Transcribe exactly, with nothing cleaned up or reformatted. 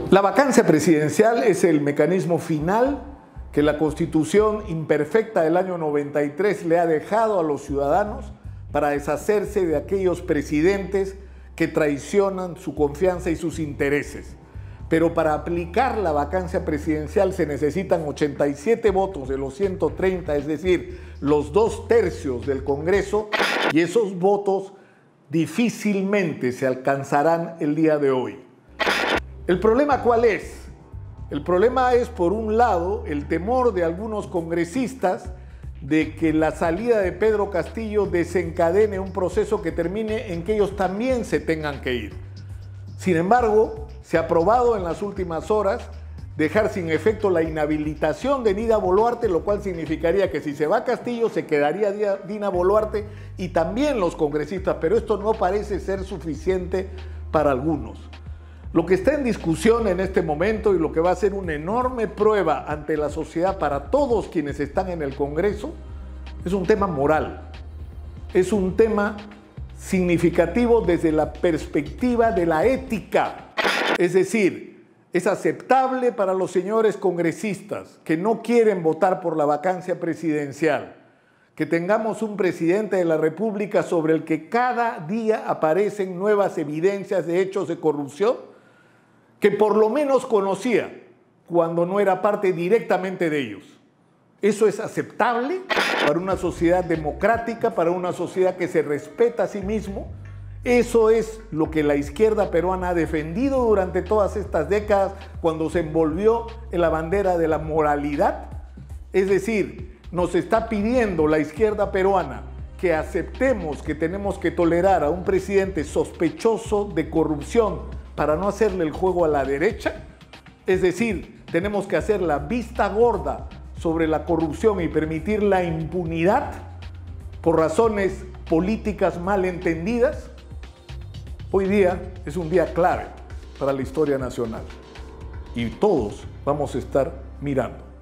La vacancia presidencial es el mecanismo final que la Constitución imperfecta del año noventa y tres le ha dejado a los ciudadanos para deshacerse de aquellos presidentes que traicionan su confianza y sus intereses. Pero para aplicar la vacancia presidencial se necesitan ochenta y siete votos de los ciento treinta, es decir, los dos tercios del Congreso, y esos votos difícilmente se alcanzarán el día de hoy. ¿El problema cuál es? El problema es, por un lado, el temor de algunos congresistas de que la salida de Pedro Castillo desencadene un proceso que termine en que ellos también se tengan que ir. Sin embargo, se ha aprobado en las últimas horas dejar sin efecto la inhabilitación de Dina Boluarte, lo cual significaría que si se va Castillo se quedaría Dina Boluarte y también los congresistas, pero esto no parece ser suficiente para algunos. Lo que está en discusión en este momento y lo que va a ser una enorme prueba ante la sociedad para todos quienes están en el Congreso es un tema moral, es un tema significativo desde la perspectiva de la ética. Es decir, es aceptable para los señores congresistas que no quieren votar por la vacancia presidencial, que tengamos un presidente de la República sobre el que cada día aparecen nuevas evidencias de hechos de corrupción, que por lo menos conocía cuando no era parte directamente de ellos. ¿Eso es aceptable para una sociedad democrática, para una sociedad que se respeta a sí mismo? Eso es lo que la izquierda peruana ha defendido durante todas estas décadas cuando se envolvió en la bandera de la moralidad. Es decir, nos está pidiendo la izquierda peruana que aceptemos que tenemos que tolerar a un presidente sospechoso de corrupción para no hacerle el juego a la derecha. Es decir, tenemos que hacer la vista gorda sobre la corrupción y permitir la impunidad por razones políticas mal entendidas. Hoy día es un día clave para la historia nacional y todos vamos a estar mirando.